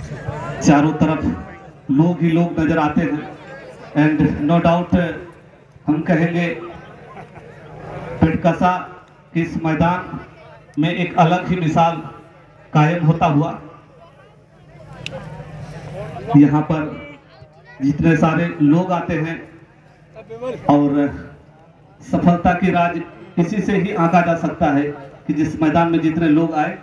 चारों तरफ लोग ही लोग नजर आते हैं एंड नो डाउट हम कहेंगे पिटकसा के इस मैदान में एक अलग ही मिसाल कायम होता हुआ। यहाँ पर जितने सारे लोग आते हैं और सफलता की राज इसी से ही आंका जा सकता है कि जिस मैदान में जितने लोग आए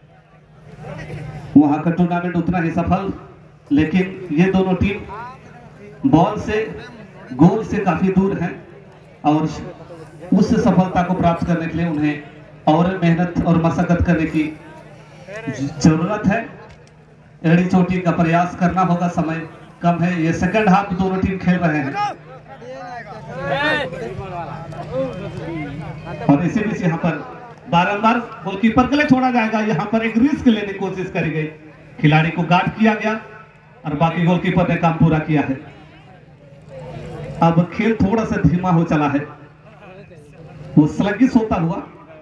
वहां का टूर्नामेंट उतना ही सफल। लेकिन ये दोनों टीम बॉल से गोल से काफी दूर हैं और उस सफलता को प्राप्त करने के लिए उन्हें और मेहनत और मशक्कत करने की जरूरत है। एड़ी चोटी का प्रयास करना होगा, समय कम है। ये सेकंड हाफ दोनों टीम खेल रहे हैं और इसी बीच यहाँ पर बारंबार गोलकीपर के लिए छोड़ा जाएगा। यहाँ पर एक रिस्क लेने की कोशिश करी गई, खिलाड़ी को गार्ड किया गया और बाकी गोलकीपर ने काम पूरा किया है। अब खेल थोड़ा सा धीमा हो चला है, वो स्लगिश होता हुआ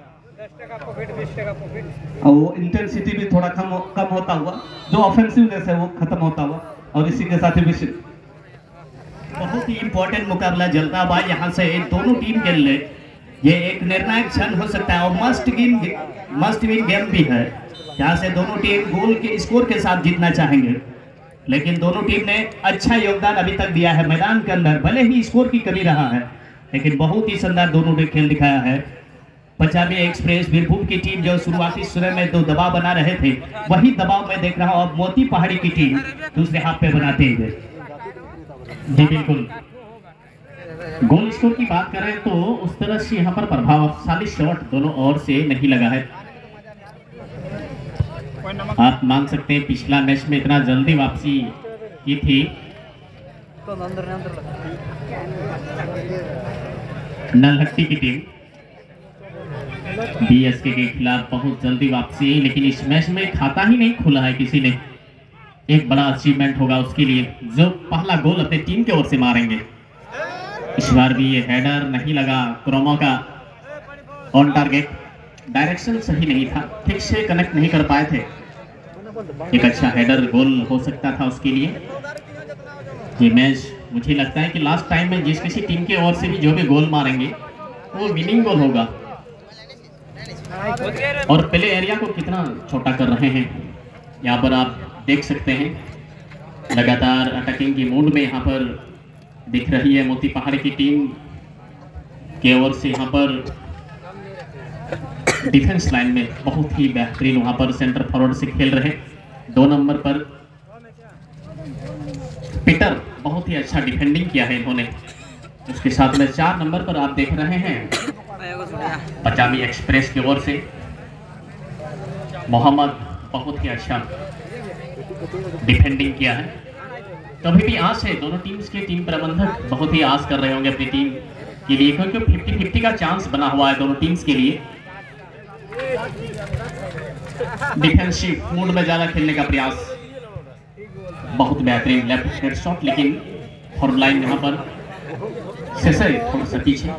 और वो इंटेंसिटी भी थोड़ा कम होता हुआ, जो ऑफेंसिवनेस है वो खत्म होता हुआ। और इसी के साथ ही विषय बहुत ही इंपॉर्टेंट मुकाबला जलता हुआ यहाँ से दोनों टीम के लिए ये एक निर्णायक क्षण हो सकता है और मस्ट विन गेम भी है, जहाँ से दोनों टीम गोल के स्कोर के साथ जीतना चाहेंगे। लेकिन दोनों टीम ने अच्छा योगदान अभी तक दिया है मैदान के अंदर, भले ही स्कोर की कमी रहा है लेकिन बहुत ही शानदार दोनों ने खेल दिखाया है। पंजाबी एक्सप्रेस वीरभूम की टीम जो शुरुआती समय में दो दबाव बना रहे थे, वही दबाव मैं देख रहा हूँ अब मोती पहाड़ी की टीम दूसरे हाफ पे बनाते हुए। जी बिल्कुल, गोल स्कोर की बात करें तो उस तरह से यहाँ पर प्रभावशाली शॉट दोनों ओर से नहीं लगा है। आप मान सकते हैं पिछला मैच में इतना जल्दी वापसी की थी नलहट्टी की टीम बीएसके के खिलाफ, बहुत जल्दी वापसी, लेकिन इस मैच में खाता ही नहीं खुला है किसी ने। एक बड़ा अचीवमेंट होगा उसके लिए जो पहला गोल अपने टीम की ओर से मारेंगे। इस बार भी ये हेडर नहीं लगा क्रोमो का ऑन टारगेट, डायरेक्शन सही नहीं था, ठीक से कनेक्ट नहीं कर पाए थे। एक अच्छा हेडर गोल हो सकता था उसके लिए। ये मैच मुझे लगता है कि लास्ट टाइम में जिस किसी टीम की ओर से भी जो भी गोल मारेंगे वो विनिंग गोल होगा। और पहले एरिया को कितना छोटा कर रहे हैं यहाँ पर आप देख सकते हैं। लगातार अटैकिंग की मूड में यहाँ पर दिख रही है मोती पहाड़ की टीम के ओर से। यहाँ पर डिफेंस लाइन में बहुत ही बेहतरीन वहाँ पर सेंटर फॉरवर्ड से खेल रहे। 2 नंबर पर पीटर, बहुत ही अच्छा डिफेंडिंग किया है इन्होंने। उसके साथ में 4 नंबर पर आप देख रहे हैं पंजाबी एक्सप्रेस की ओर से मोहम्मद, बहुत ही अच्छा डिफेंडिंग किया है। कभी भी आस है दोनों टीम्स के टीम प्रबंधक बहुत ही आस कर रहे होंगे अपनी टीम के लिए, क्योंकि 50-50 का चांस बना हुआ है दोनों टीम्स के लिए। डिफेंसिव मूड में ज्यादा खेलने का प्रयास, बहुत बेहतरीन लेफ्ट हेड शॉट, लेकिन फॉरवर्ड लाइन यहाँ पर से थोड़ा सा पीछे।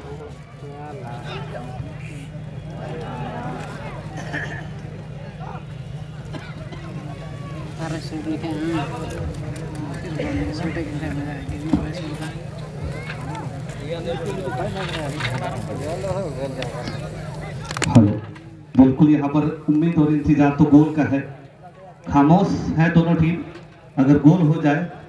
हेलो, बिल्कुल यहाँ पर उम्मीद और इंतजार तो गोल का है। खामोश है दोनों टीम, अगर गोल हो जाए